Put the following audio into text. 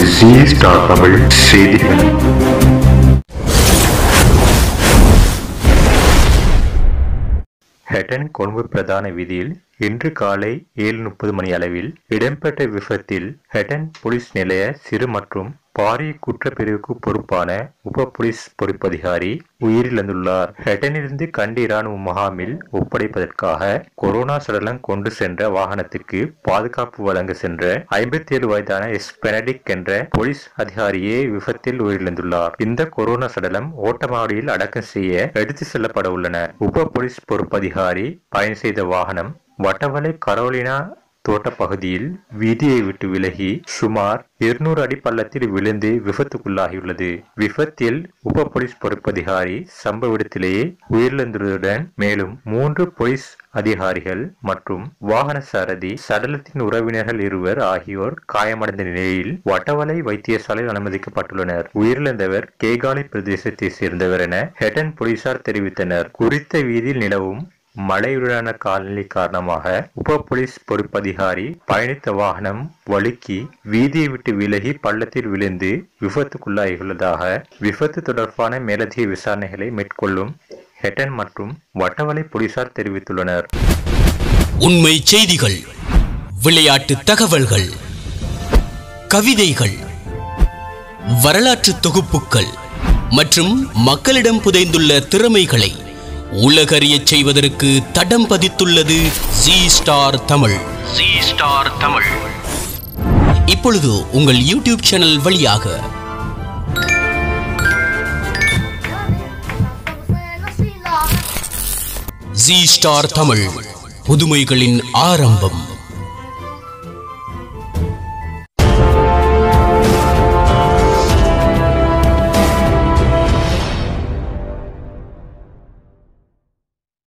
G star Tamil செய்திகள். ஹட்டன் கொழும்பு பிரதான வீதியில் இன்று காலை 7:30 மணி அளவில் இடம்பெற்ற விபத்தில் ஹட்டன் போலீஸ் நிலைய சிறு மற்றும் பாரிய குற்றப்பிரிவுக்கு பொறுப்பான உப போலீஸ் பொறுப்பதிகாரி உயிரிழந்துள்ளார். ஹட்டனிலிருந்து கண்டி இராணுவ முகாமில் ஒப்படைப்பதற்காக கொரோனா சடலம் கொண்டு சென்ற வாகனத்திற்கு பாதுகாப்பு வழங்க சென்ற 57 வயதான பெனடிக் என்ற போலீஸ் அதிகாரியே விபத்தில் உயிரிழந்துள்ளார். இந்த கொரோனா சடலம் ஓட்டமாடியில் அடக்கம் செய்ய எடுத்து செல்லப்பட உள்ளன. உப போலீஸ் பொறுப்பதிகாரி பயணம் செய்த வாகனம் வட்டவளை கரோலினா தோட்ட பகுதியில் வீதியை விட்டு விலகி சுமார் 200 அடி பள்ளத்தில் விழுந்து விபத்துக்குள்ளாகியுள்ளது. விபத்தில் உப போலீஸ் பொறுப்பதிகாரி சம்பவ இடத்திலேயே உயிரிழந்துள்ளதுடன் மேலும் 3 போலீஸ் அதிகாரிகள் மற்றும் வாகன சாரதி சடலத்தின் உறவினர்கள் 2 ஆகியோர் காயமடைந்த நிலையில் வட்டவளை வைத்தியசாலையில் அனுமதிக்கப்பட்டுள்ளனர். உயிரிழந்தவர் கேகாலை பிரதேசத்தை சேர்ந்தவர் என ஹட்டன் போலீசார் தெரிவித்தனர். குறித்த வீதியில் நிலவும் மழையுடனான காலநிலை காரணமாக உப போலீஸ் பொறுப்பதிகாரி பயணித்த வாகனம் வழுக்கி வீதியை விட்டு விலகி பள்ளத்தில் விழுந்து விபத்துக்குள்ளாகியுள்ளதாக விபத்து தொடர்பான மேலதிக விசாரணைகளை மேற்கொள்ளும் ஹட்டன் மற்றும் வட்டவளை போலீசார் தெரிவித்துள்ளனர். உண்மை செய்திகள், விளையாட்டு தகவல்கள், கவிதைகள், வரலாற்று தொகுப்புகள் மற்றும் மக்களிடம் புதைந்துள்ள திறமைகளை உலகறியச் செய்வதற்கு தடம் பதித்துள்ளது Zee star Tamil. Zee star Tamil இப்பொழுது உங்கள் யூடியூப் சேனல் வழியாக ஜி ஸ்டார் தமிழ் புதுமைகளின் ஆரம்பம்.